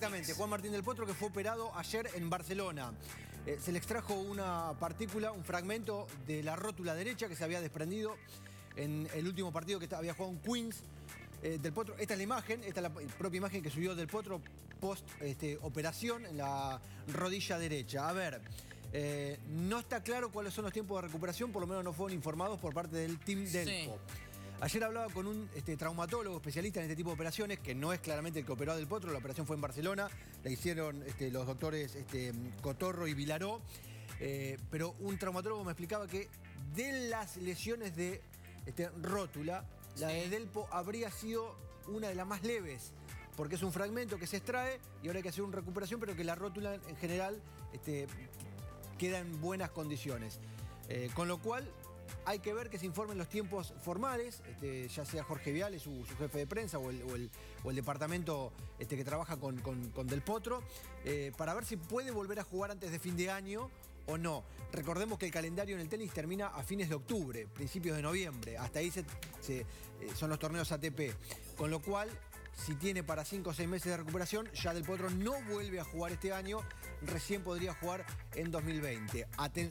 Exactamente, Juan Martín del Potro, que fue operado ayer en Barcelona. Se le extrajo una partícula, un fragmento de la rótula derecha que se había desprendido en el último partido que había jugado en Queens. Del Potro. Esta es la imagen, esta es la propia imagen que subió Del Potro post operación en la rodilla derecha. A ver, no está claro cuáles son los tiempos de recuperación, por lo menos no fueron informados por parte del Team Delpo. Ayer hablaba con un traumatólogo especialista en este tipo de operaciones, que no es claramente el que operó a Del Potro. La operación fue en Barcelona, la hicieron los doctores Cotorro y Vilaró. Pero un traumatólogo me explicaba que de las lesiones de rótula, la de Delpo habría sido una de las más leves, porque es un fragmento que se extrae y ahora hay que hacer una recuperación, pero que la rótula en general queda en buenas condiciones. Con lo cual hay que ver que se informen los tiempos formales, ya sea Jorge Viale, su jefe de prensa, o el departamento que trabaja con Del Potro, para ver si puede volver a jugar antes de fin de año o no. Recordemos que el calendario en el tenis termina a fines de octubre, principios de noviembre. Hasta ahí son los torneos ATP. Con lo cual, si tiene para 5 o 6 meses de recuperación, ya Del Potro no vuelve a jugar este año, recién podría jugar en 2020.